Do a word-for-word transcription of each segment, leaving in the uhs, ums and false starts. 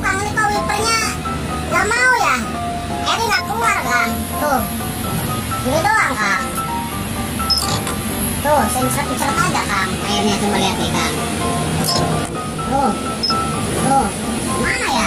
Kang, ini kok wipernya nggak mau ya? Ini nggak keluar Kang. Tuh, ini doang Kang. Tuh, sensor-sensor aja Kang. Airnya cuma lihat nih Kang. Tuh, tuh, mana ya?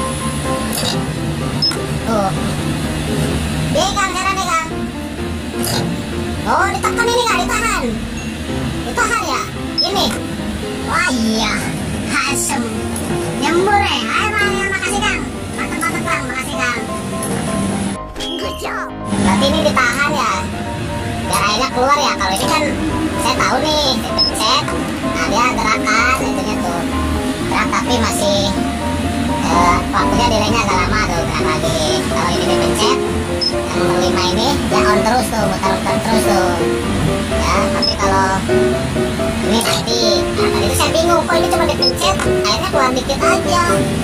Tuh, dia Kang, cara nih Kang. Oh, ditekan ini nggak ditahan? Ditahan ya? Ini. Wah iya, asem. Nyembur ya. Ayo Bang, ya, makasih Kang. Mantap-mantap Bang, makasih Kang. Good job. Berarti ini ditahan ya, biar airnya keluar ya. Kalau ini kan saya tahu nih, saya pencet, nah dia gerakan itunya tuh gerak, tapi masih eh, waktunya delaynya agak lama tuh, gerak lagi. Kalau ini dipencet yang nomor lima ini dia on terus tuh, muter-muter terus tuh ya. Tapi kalau ini nanti, nah tadi itu saya bingung kok ini cuma dipencet airnya keluar dikit aja.